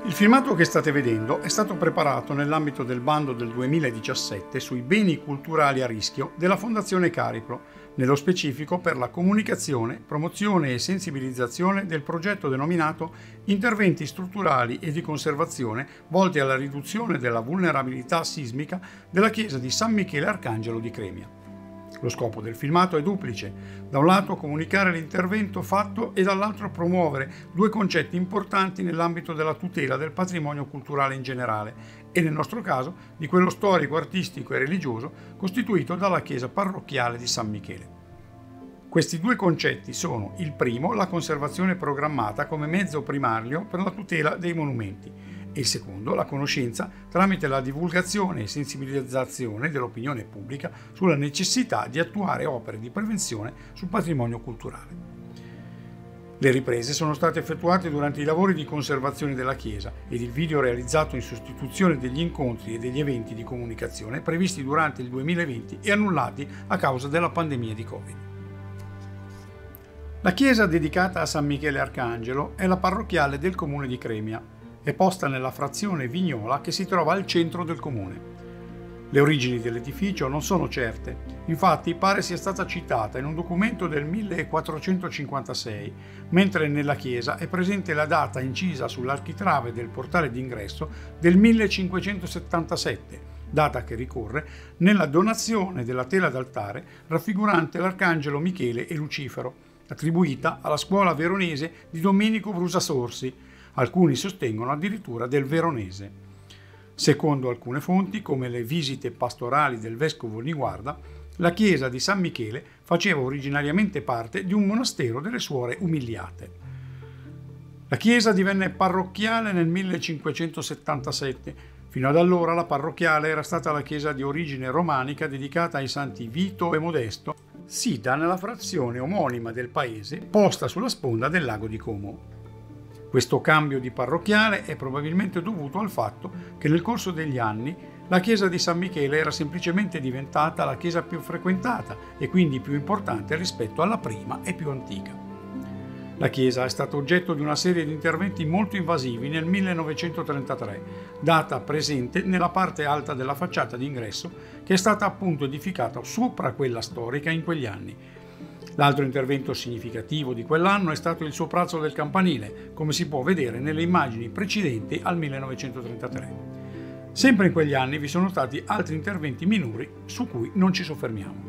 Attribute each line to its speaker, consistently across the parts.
Speaker 1: Il filmato che state vedendo è stato preparato nell'ambito del bando del 2017 sui beni culturali a rischio della Fondazione Cariplo, nello specifico per la comunicazione, promozione e sensibilizzazione del progetto denominato Interventi strutturali e di conservazione volti alla riduzione della vulnerabilità sismica della chiesa di San Michele Arcangelo di Cremia. Lo scopo del filmato è duplice: da un lato comunicare l'intervento fatto e dall'altro promuovere due concetti importanti nell'ambito della tutela del patrimonio culturale in generale e nel nostro caso di quello storico, artistico e religioso costituito dalla chiesa parrocchiale di San Michele. Questi due concetti sono: il primo, la conservazione programmata come mezzo primario per la tutela dei monumenti, e il secondo, la conoscenza tramite la divulgazione e sensibilizzazione dell'opinione pubblica sulla necessità di attuare opere di prevenzione sul patrimonio culturale. Le riprese sono state effettuate durante i lavori di conservazione della chiesa ed il video realizzato in sostituzione degli incontri e degli eventi di comunicazione previsti durante il 2020 e annullati a causa della pandemia di Covid. La chiesa dedicata a San Michele Arcangelo è la parrocchiale del comune di Cremia. È posta nella frazione Vignola che si trova al centro del comune. Le origini dell'edificio non sono certe, infatti pare sia stata citata in un documento del 1456, mentre nella chiesa è presente la data incisa sull'architrave del portale d'ingresso del 1577, data che ricorre nella donazione della tela d'altare raffigurante l'Arcangelo Michele e Lucifero, attribuita alla scuola veronese di Domenico Brusa Sorsi. Alcuni sostengono addirittura del veronese. Secondo alcune fonti, come le visite pastorali del vescovo Niguarda, la chiesa di San Michele faceva originariamente parte di un monastero delle Suore Umiliate. La chiesa divenne parrocchiale nel 1577. Fino ad allora la parrocchiale era stata la chiesa di origine romanica dedicata ai santi Vito e Modesto, sita nella frazione omonima del paese, posta sulla sponda del lago di Como. Questo cambio di parrocchiale è probabilmente dovuto al fatto che nel corso degli anni la chiesa di San Michele era semplicemente diventata la chiesa più frequentata e quindi più importante rispetto alla prima e più antica. La chiesa è stata oggetto di una serie di interventi molto invasivi nel 1933, data presente nella parte alta della facciata d'ingresso che è stata appunto edificata sopra quella storica in quegli anni. L'altro intervento significativo di quell'anno è stato il soprazzo del campanile, come si può vedere nelle immagini precedenti al 1933. Sempre in quegli anni vi sono stati altri interventi minori su cui non ci soffermiamo.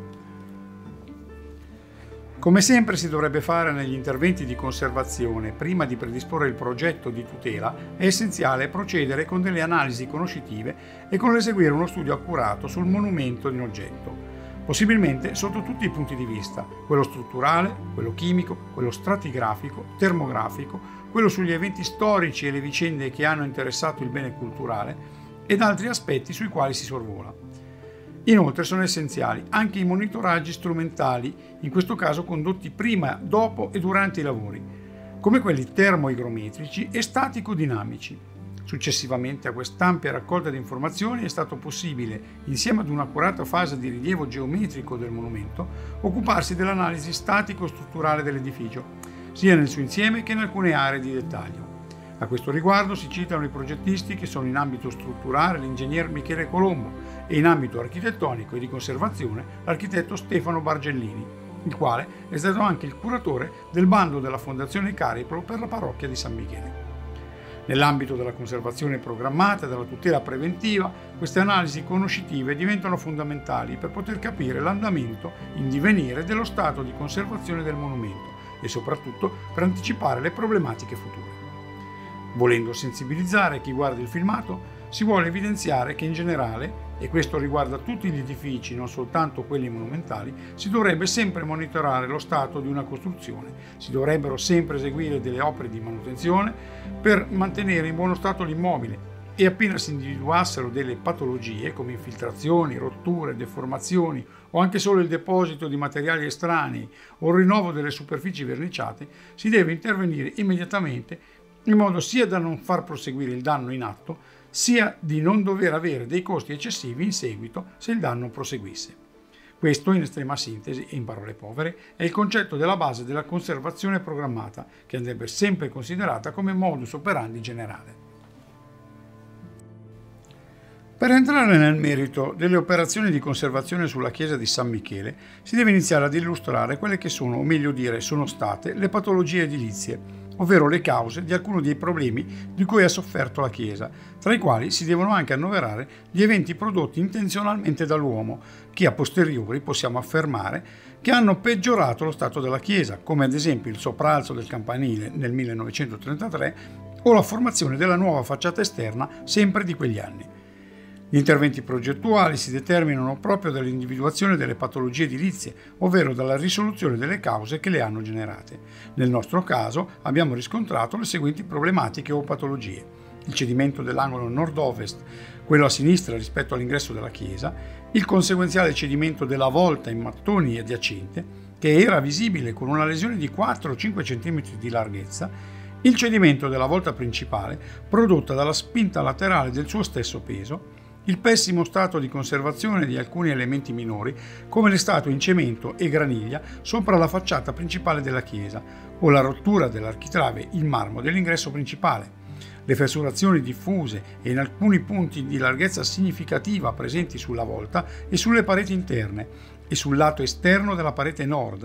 Speaker 1: Come sempre si dovrebbe fare negli interventi di conservazione, prima di predisporre il progetto di tutela, è essenziale procedere con delle analisi conoscitive e con l'eseguire uno studio accurato sul monumento in oggetto. Possibilmente sotto tutti i punti di vista, quello strutturale, quello chimico, quello stratigrafico, termografico, quello sugli eventi storici e le vicende che hanno interessato il bene culturale ed altri aspetti sui quali si sorvola. Inoltre sono essenziali anche i monitoraggi strumentali, in questo caso condotti prima, dopo e durante i lavori, come quelli termoigrometrici e statico-dinamici. Successivamente a quest'ampia raccolta di informazioni è stato possibile, insieme ad un'accurata fase di rilievo geometrico del monumento, occuparsi dell'analisi statico-strutturale dell'edificio, sia nel suo insieme che in alcune aree di dettaglio. A questo riguardo si citano i progettisti che sono in ambito strutturale l'ingegner Michele Colombo e in ambito architettonico e di conservazione l'architetto Stefano Bargellini, il quale è stato anche il curatore del bando della Fondazione Cariplo per la parrocchia di San Michele. Nell'ambito della conservazione programmata e della tutela preventiva, queste analisi conoscitive diventano fondamentali per poter capire l'andamento in divenire dello stato di conservazione del monumento e soprattutto per anticipare le problematiche future. Volendo sensibilizzare chi guarda il filmato, si vuole evidenziare che in generale, e questo riguarda tutti gli edifici, non soltanto quelli monumentali, si dovrebbe sempre monitorare lo stato di una costruzione, si dovrebbero sempre eseguire delle opere di manutenzione per mantenere in buono stato l'immobile e appena si individuassero delle patologie come infiltrazioni, rotture, deformazioni o anche solo il deposito di materiali estranei o il rinnovo delle superfici verniciate, si deve intervenire immediatamente in modo sia da non far proseguire il danno in atto, sia di non dover avere dei costi eccessivi in seguito se il danno proseguisse. Questo, in estrema sintesi e in parole povere, è il concetto della base della conservazione programmata, che andrebbe sempre considerata come modus operandi generale. Per entrare nel merito delle operazioni di conservazione sulla chiesa di San Michele, si deve iniziare ad illustrare quelle che sono, o meglio dire, sono state, le patologie edilizie, ovvero le cause di alcuni dei problemi di cui ha sofferto la chiesa, tra i quali si devono anche annoverare gli eventi prodotti intenzionalmente dall'uomo, che a posteriori possiamo affermare che hanno peggiorato lo stato della chiesa, come ad esempio il sopralzo del campanile nel 1933 o la formazione della nuova facciata esterna sempre di quegli anni. Gli interventi progettuali si determinano proprio dall'individuazione delle patologie edilizie, ovvero dalla risoluzione delle cause che le hanno generate. Nel nostro caso abbiamo riscontrato le seguenti problematiche o patologie: il cedimento dell'angolo nord-ovest, quello a sinistra rispetto all'ingresso della chiesa, il conseguenziale cedimento della volta in mattoni adiacente, che era visibile con una lesione di 4-5 cm di larghezza, il cedimento della volta principale, prodotta dalla spinta laterale del suo stesso peso, il pessimo stato di conservazione di alcuni elementi minori, come le statue in cemento e graniglia sopra la facciata principale della chiesa, o la rottura dell'architrave in marmo dell'ingresso principale, le fessurazioni diffuse e in alcuni punti di larghezza significativa presenti sulla volta e sulle pareti interne e sul lato esterno della parete nord,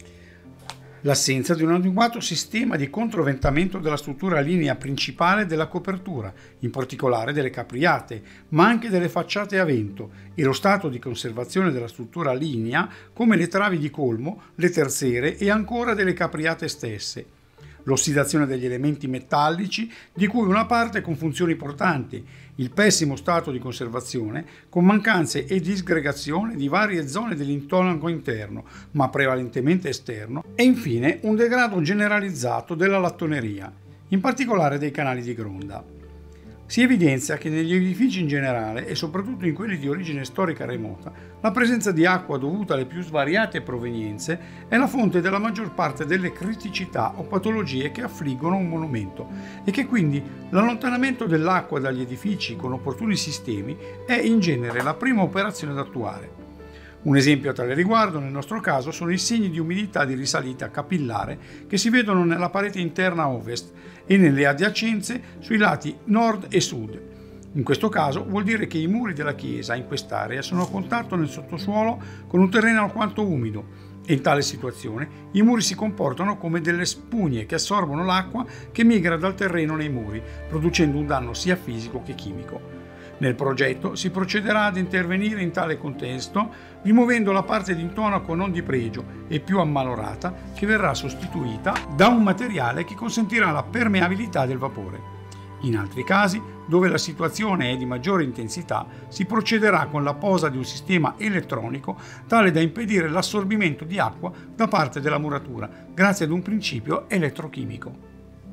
Speaker 1: l'assenza di un adeguato sistema di controventamento della struttura linea principale della copertura, in particolare delle capriate, ma anche delle facciate a vento, e lo stato di conservazione della struttura linea, come le travi di colmo, le terziere e ancora delle capriate stesse. L'ossidazione degli elementi metallici, di cui una parte con funzioni portanti, il pessimo stato di conservazione, con mancanze e disgregazione di varie zone dell'intonaco interno, ma prevalentemente esterno, e infine un degrado generalizzato della lattoneria, in particolare dei canali di gronda. Si evidenzia che negli edifici in generale, e soprattutto in quelli di origine storica remota, la presenza di acqua dovuta alle più svariate provenienze è la fonte della maggior parte delle criticità o patologie che affliggono un monumento e che quindi l'allontanamento dell'acqua dagli edifici con opportuni sistemi è in genere la prima operazione da attuare. Un esempio a tale riguardo, nel nostro caso, sono i segni di umidità di risalita capillare che si vedono nella parete interna ovest e nelle adiacenze sui lati nord e sud. In questo caso vuol dire che i muri della chiesa in quest'area sono a contatto nel sottosuolo con un terreno alquanto umido e in tale situazione i muri si comportano come delle spugne che assorbono l'acqua che migra dal terreno nei muri, producendo un danno sia fisico che chimico. Nel progetto si procederà ad intervenire in tale contesto rimuovendo la parte di intonaco non di pregio e più ammalorata che verrà sostituita da un materiale che consentirà la permeabilità del vapore. In altri casi, dove la situazione è di maggiore intensità, si procederà con la posa di un sistema elettronico tale da impedire l'assorbimento di acqua da parte della muratura grazie ad un principio elettrochimico.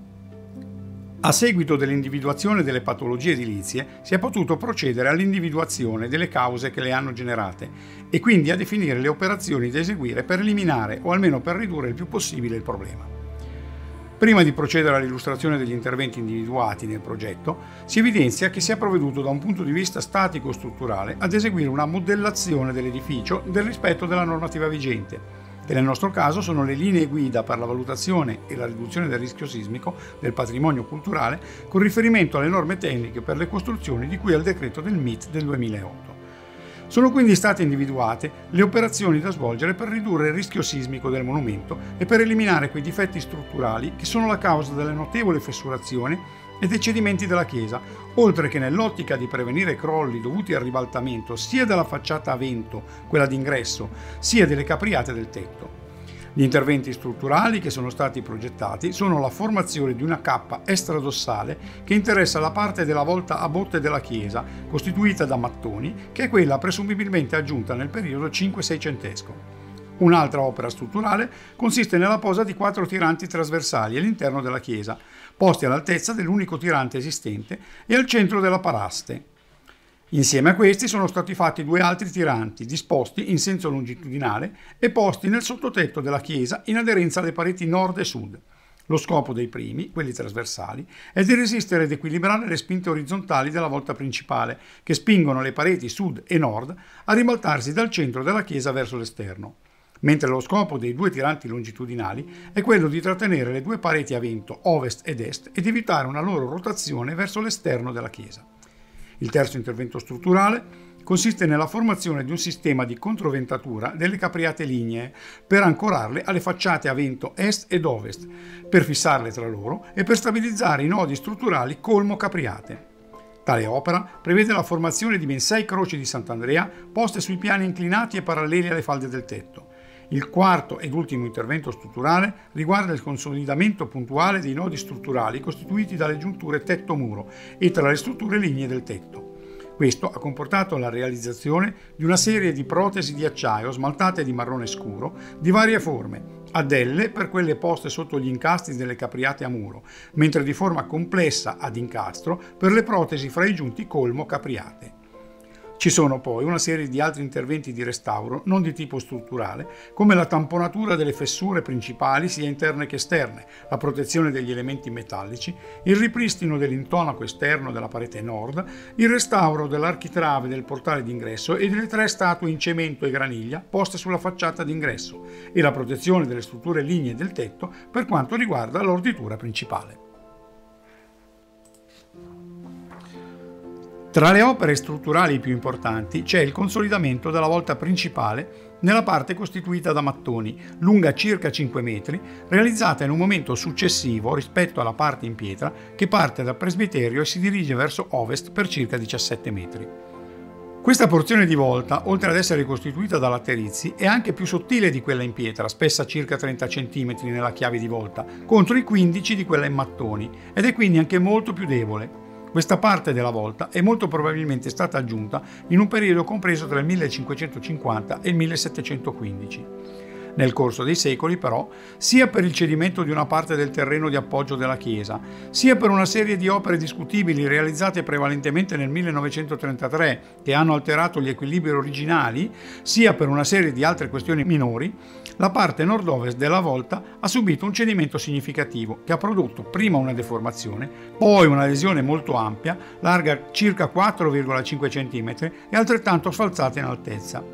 Speaker 1: A seguito dell'individuazione delle patologie edilizie si è potuto procedere all'individuazione delle cause che le hanno generate e quindi a definire le operazioni da eseguire per eliminare o almeno per ridurre il più possibile il problema. Prima di procedere all'illustrazione degli interventi individuati nel progetto, si evidenzia che si è provveduto da un punto di vista statico-strutturale ad eseguire una modellazione dell'edificio nel rispetto della normativa vigente, che nel nostro caso sono le linee guida per la valutazione e la riduzione del rischio sismico del patrimonio culturale con riferimento alle norme tecniche per le costruzioni di cui al decreto del MIT del 2008. Sono quindi state individuate le operazioni da svolgere per ridurre il rischio sismico del monumento e per eliminare quei difetti strutturali che sono la causa delle notevoli fessurazioni e dei cedimenti della chiesa, oltre che nell'ottica di prevenire crolli dovuti al ribaltamento sia della facciata a vento, quella d'ingresso, sia delle capriate del tetto. Gli interventi strutturali che sono stati progettati sono la formazione di una cappa estradossale che interessa la parte della volta a botte della chiesa, costituita da mattoni, che è quella presumibilmente aggiunta nel periodo 5-600. Un'altra opera strutturale consiste nella posa di 4 tiranti trasversali all'interno della chiesa, posti all'altezza dell'unico tirante esistente e al centro della paraste. Insieme a questi sono stati fatti 2 altri tiranti disposti in senso longitudinale e posti nel sottotetto della chiesa in aderenza alle pareti nord e sud. Lo scopo dei primi, quelli trasversali, è di resistere ed equilibrare le spinte orizzontali della volta principale, che spingono le pareti sud e nord a ribaltarsi dal centro della chiesa verso l'esterno, mentre lo scopo dei 2 tiranti longitudinali è quello di trattenere le 2 pareti a vento ovest ed est ed evitare una loro rotazione verso l'esterno della chiesa. Il terzo intervento strutturale consiste nella formazione di un sistema di controventatura delle capriate lignee per ancorarle alle facciate a vento est ed ovest, per fissarle tra loro e per stabilizzare i nodi strutturali colmo-capriate. Tale opera prevede la formazione di ben 6 croci di Sant'Andrea poste sui piani inclinati e paralleli alle falde del tetto. Il quarto ed ultimo intervento strutturale riguarda il consolidamento puntuale dei nodi strutturali costituiti dalle giunture tetto-muro e tra le strutture lignee del tetto. Questo ha comportato la realizzazione di una serie di protesi di acciaio smaltate di marrone scuro di varie forme, ad L per quelle poste sotto gli incastri delle capriate a muro, mentre di forma complessa ad incastro per le protesi fra i giunti colmo-capriate. Ci sono poi una serie di altri interventi di restauro non di tipo strutturale, come la tamponatura delle fessure principali sia interne che esterne, la protezione degli elementi metallici, il ripristino dell'intonaco esterno della parete nord, il restauro dell'architrave del portale d'ingresso e delle 3 statue in cemento e graniglia poste sulla facciata d'ingresso e la protezione delle strutture lignee del tetto per quanto riguarda l'orditura principale. Tra le opere strutturali più importanti c'è il consolidamento della volta principale nella parte costituita da mattoni, lunga circa 5 metri, realizzata in un momento successivo rispetto alla parte in pietra che parte dal presbiterio e si dirige verso ovest per circa 17 metri. Questa porzione di volta, oltre ad essere costituita da laterizi, è anche più sottile di quella in pietra, spessa circa 30 cm nella chiave di volta, contro i 15 di quella in mattoni, ed è quindi anche molto più debole. Questa parte della volta è molto probabilmente stata aggiunta in un periodo compreso tra il 1550 e il 1715. Nel corso dei secoli, però, sia per il cedimento di una parte del terreno di appoggio della chiesa, sia per una serie di opere discutibili realizzate prevalentemente nel 1933 che hanno alterato gli equilibri originali, sia per una serie di altre questioni minori, la parte nord-ovest della volta ha subito un cedimento significativo che ha prodotto prima una deformazione, poi una lesione molto ampia, larga circa 4,5 cm e altrettanto sfalzata in altezza.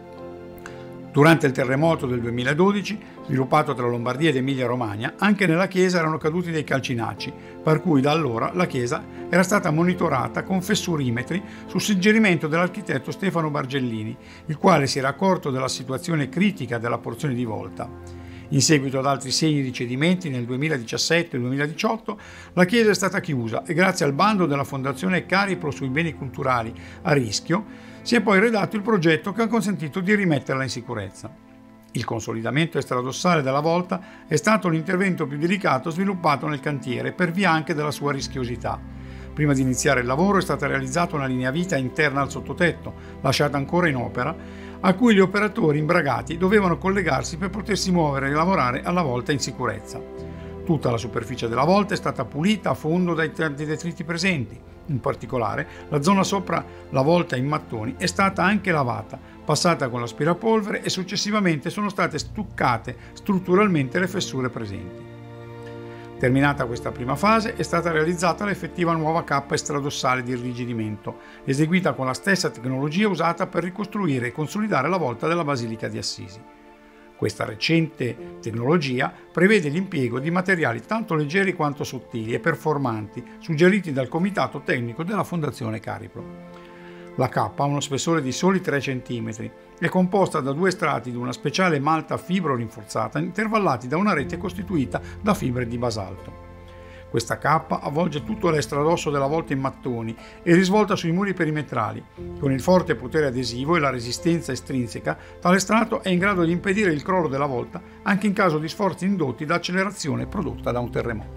Speaker 1: Durante il terremoto del 2012, sviluppato tra Lombardia ed Emilia-Romagna, anche nella chiesa erano caduti dei calcinacci, per cui da allora la chiesa era stata monitorata con fessurimetri su suggerimento dell'architetto Stefano Bargellini, il quale si era accorto della situazione critica della porzione di volta. In seguito ad altri segni di cedimenti nel 2017 e 2018, la chiesa è stata chiusa e grazie al bando della Fondazione Cariplo sui beni culturali a rischio si è poi redatto il progetto che ha consentito di rimetterla in sicurezza. Il consolidamento estradossale della volta è stato l'intervento più delicato sviluppato nel cantiere per via anche della sua rischiosità. Prima di iniziare il lavoro è stata realizzata una linea vita interna al sottotetto, lasciata ancora in opera, a cui gli operatori imbragati dovevano collegarsi per potersi muovere e lavorare alla volta in sicurezza. Tutta la superficie della volta è stata pulita a fondo dai detriti presenti. In particolare, la zona sopra la volta in mattoni è stata anche lavata, passata con l'aspirapolvere e successivamente sono state stuccate strutturalmente le fessure presenti. Terminata questa prima fase, è stata realizzata l'effettiva nuova cappa estradossale di irrigidimento, eseguita con la stessa tecnologia usata per ricostruire e consolidare la volta della Basilica di Assisi. Questa recente tecnologia prevede l'impiego di materiali tanto leggeri quanto sottili e performanti, suggeriti dal Comitato Tecnico della Fondazione Cariplo. La cappa ha uno spessore di soli 3 cm, è composta da 2 strati di una speciale malta fibro rinforzata intervallati da una rete costituita da fibre di basalto. Questa cappa avvolge tutto l'estradosso della volta in mattoni e risvolta sui muri perimetrali. Con il forte potere adesivo e la resistenza estrinseca, tale strato è in grado di impedire il crollo della volta anche in caso di sforzi indotti da accelerazione prodotta da un terremoto.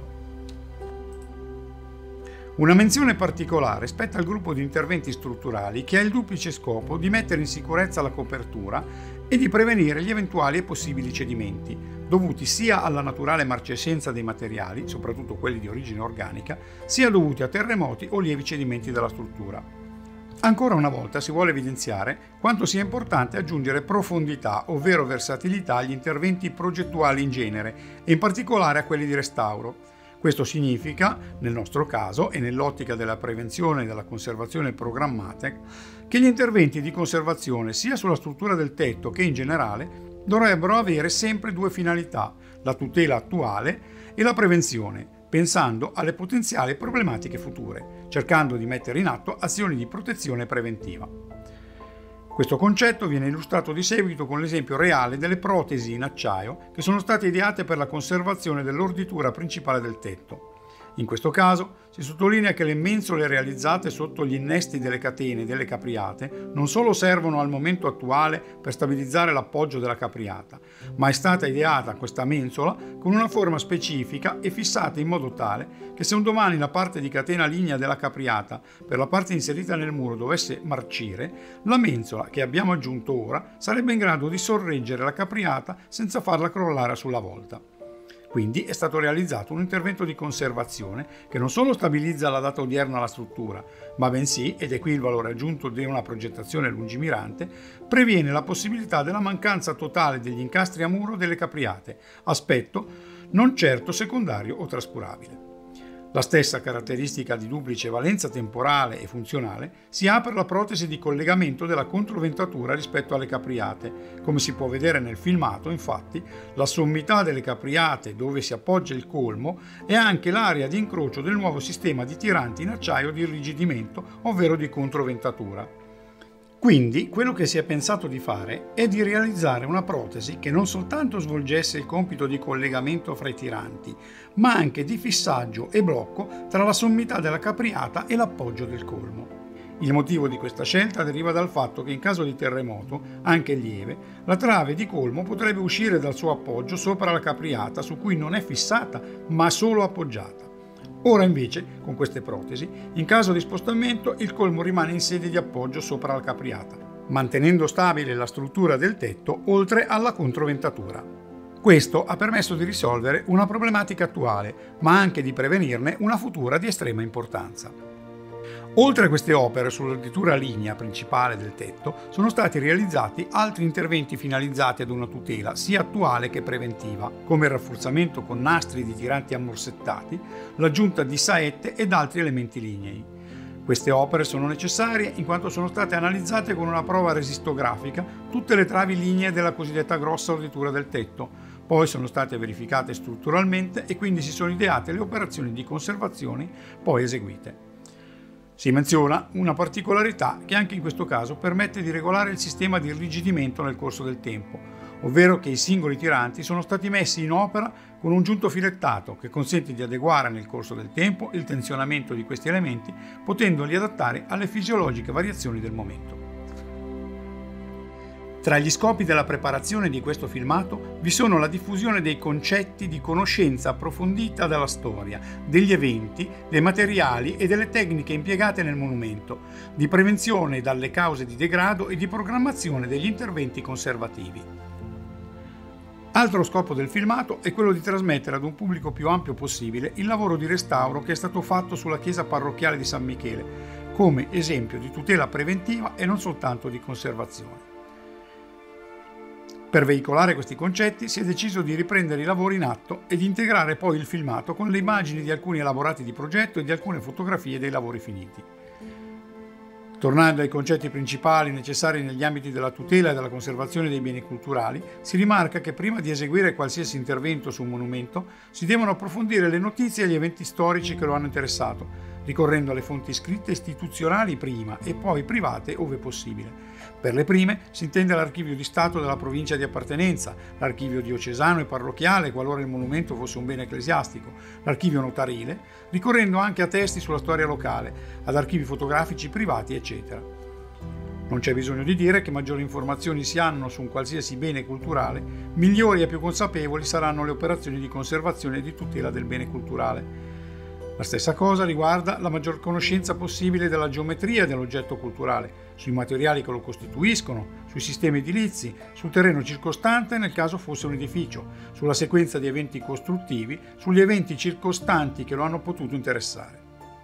Speaker 1: Una menzione particolare spetta al gruppo di interventi strutturali che ha il duplice scopo di mettere in sicurezza la copertura e di prevenire gli eventuali e possibili cedimenti, dovuti sia alla naturale marcescenza dei materiali, soprattutto quelli di origine organica, sia dovuti a terremoti o lievi cedimenti della struttura. Ancora una volta si vuole evidenziare quanto sia importante aggiungere profondità, ovvero versatilità, agli interventi progettuali in genere e in particolare a quelli di restauro. Questo significa, nel nostro caso e nell'ottica della prevenzione e della conservazione programmata, che gli interventi di conservazione sia sulla struttura del tetto che in generale dovrebbero avere sempre 2 finalità, la tutela attuale e la prevenzione, pensando alle potenziali problematiche future. cercando di mettere in atto azioni di protezione preventiva. Questo concetto viene illustrato di seguito con l'esempio reale delle protesi in acciaio che sono state ideate per la conservazione dell'orditura principale del tetto. In questo caso si sottolinea che le mensole realizzate sotto gli innesti delle catene delle capriate non solo servono al momento attuale per stabilizzare l'appoggio della capriata, ma è stata ideata questa mensola con una forma specifica e fissata in modo tale che se un domani la parte di catena lignea della capriata per la parte inserita nel muro dovesse marcire, la mensola che abbiamo aggiunto ora sarebbe in grado di sorreggere la capriata senza farla crollare sulla volta. Quindi è stato realizzato un intervento di conservazione che non solo stabilizza alla data odierna la struttura, ma bensì, ed è qui il valore aggiunto di una progettazione lungimirante, previene la possibilità della mancanza totale degli incastri a muro delle capriate, aspetto non certo secondario o trascurabile. La stessa caratteristica di duplice valenza temporale e funzionale si ha per la protesi di collegamento della controventatura rispetto alle capriate. Come si può vedere nel filmato, infatti, la sommità delle capriate dove si appoggia il colmo è anche l'area di incrocio del nuovo sistema di tiranti in acciaio di irrigidimento, ovvero di controventatura. Quindi, quello che si è pensato di fare è di realizzare una protesi che non soltanto svolgesse il compito di collegamento fra i tiranti, ma anche di fissaggio e blocco tra la sommità della capriata e l'appoggio del colmo. Il motivo di questa scelta deriva dal fatto che in caso di terremoto, anche lieve, la trave di colmo potrebbe uscire dal suo appoggio sopra la capriata su cui non è fissata, ma solo appoggiata. Ora invece, con queste protesi, in caso di spostamento il colmo rimane in sede di appoggio sopra la capriata, mantenendo stabile la struttura del tetto oltre alla controventatura. Questo ha permesso di risolvere una problematica attuale, ma anche di prevenirne una futura di estrema importanza. Oltre a queste opere sull'orditura lignea principale del tetto, sono stati realizzati altri interventi finalizzati ad una tutela sia attuale che preventiva, come il rafforzamento con nastri di tiranti ammorsettati, l'aggiunta di saette ed altri elementi lignei. Queste opere sono necessarie in quanto sono state analizzate con una prova resistografica tutte le travi lignee della cosiddetta grossa orditura del tetto, poi sono state verificate strutturalmente e quindi si sono ideate le operazioni di conservazione poi eseguite. Si menziona una particolarità che anche in questo caso permette di regolare il sistema di irrigidimento nel corso del tempo, ovvero che i singoli tiranti sono stati messi in opera con un giunto filettato che consente di adeguare nel corso del tempo il tensionamento di questi elementi, potendoli adattare alle fisiologiche variazioni del momento. Tra gli scopi della preparazione di questo filmato vi sono la diffusione dei concetti di conoscenza approfondita della storia, degli eventi, dei materiali e delle tecniche impiegate nel monumento, di prevenzione dalle cause di degrado e di programmazione degli interventi conservativi. Altro scopo del filmato è quello di trasmettere ad un pubblico più ampio possibile il lavoro di restauro che è stato fatto sulla chiesa parrocchiale di San Michele, come esempio di tutela preventiva e non soltanto di conservazione. Per veicolare questi concetti si è deciso di riprendere i lavori in atto e di integrare poi il filmato con le immagini di alcuni elaborati di progetto e di alcune fotografie dei lavori finiti. Tornando ai concetti principali necessari negli ambiti della tutela e della conservazione dei beni culturali, si rimarca che prima di eseguire qualsiasi intervento su un monumento si devono approfondire le notizie e gli eventi storici che lo hanno interessato, ricorrendo alle fonti scritte istituzionali prima e poi private ove possibile. Per le prime si intende l'archivio di Stato della provincia di appartenenza, l'archivio diocesano e parrocchiale qualora il monumento fosse un bene ecclesiastico, l'archivio notarile, ricorrendo anche a testi sulla storia locale, ad archivi fotografici privati, eccetera. Non c'è bisogno di dire che maggiori informazioni si hanno su un qualsiasi bene culturale, migliori e più consapevoli saranno le operazioni di conservazione e di tutela del bene culturale. La stessa cosa riguarda la maggior conoscenza possibile della geometria dell'oggetto culturale, sui materiali che lo costituiscono, sui sistemi edilizi, sul terreno circostante nel caso fosse un edificio, sulla sequenza di eventi costruttivi, sugli eventi circostanti che lo hanno potuto interessare.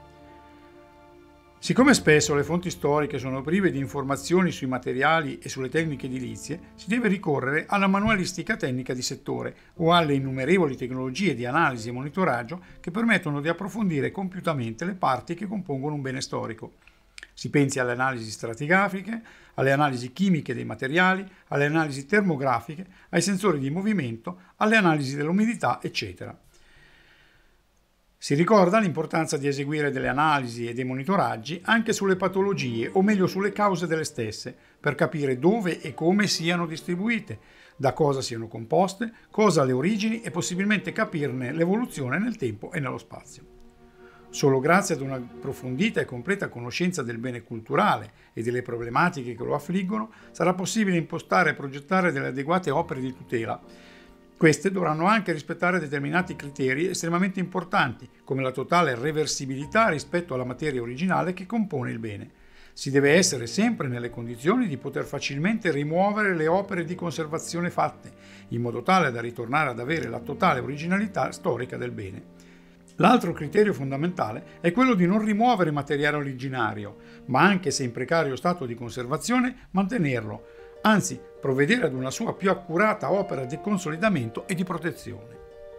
Speaker 1: Siccome spesso le fonti storiche sono prive di informazioni sui materiali e sulle tecniche edilizie, si deve ricorrere alla manualistica tecnica di settore o alle innumerevoli tecnologie di analisi e monitoraggio che permettono di approfondire compiutamente le parti che compongono un bene storico. Si pensi alle analisi stratigrafiche, alle analisi chimiche dei materiali, alle analisi termografiche, ai sensori di movimento, alle analisi dell'umidità, eccetera. Si ricorda l'importanza di eseguire delle analisi e dei monitoraggi anche sulle patologie, o meglio sulle cause delle stesse, per capire dove e come siano distribuite, da cosa siano composte, cosa le origini e possibilmente capirne l'evoluzione nel tempo e nello spazio. Solo grazie ad una approfondita e completa conoscenza del bene culturale e delle problematiche che lo affliggono sarà possibile impostare e progettare delle adeguate opere di tutela. Queste dovranno anche rispettare determinati criteri estremamente importanti, come la totale reversibilità rispetto alla materia originale che compone il bene. Si deve essere sempre nelle condizioni di poter facilmente rimuovere le opere di conservazione fatte, in modo tale da ritornare ad avere la totale originalità storica del bene. L'altro criterio fondamentale è quello di non rimuovere materiale originario, ma anche se in precario stato di conservazione mantenerlo, anzi provvedere ad una sua più accurata opera di consolidamento e di protezione.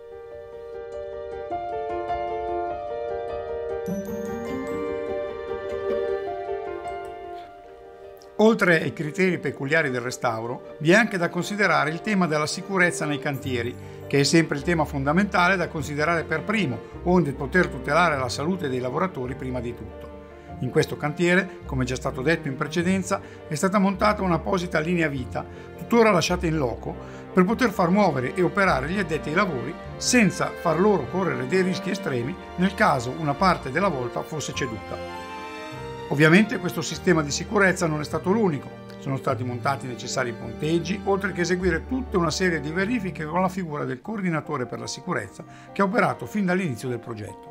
Speaker 1: Oltre ai criteri peculiari del restauro, vi è anche da considerare il tema della sicurezza nei cantieri, che è sempre il tema fondamentale da considerare per primo, onde poter tutelare la salute dei lavoratori prima di tutto. In questo cantiere, come già stato detto in precedenza, è stata montata un'apposita linea vita, tuttora lasciata in loco, per poter far muovere e operare gli addetti ai lavori senza far loro correre dei rischi estremi nel caso una parte della volta fosse ceduta. Ovviamente questo sistema di sicurezza non è stato l'unico, sono stati montati i necessari ponteggi, oltre che eseguire tutta una serie di verifiche con la figura del coordinatore per la sicurezza che ha operato fin dall'inizio del progetto.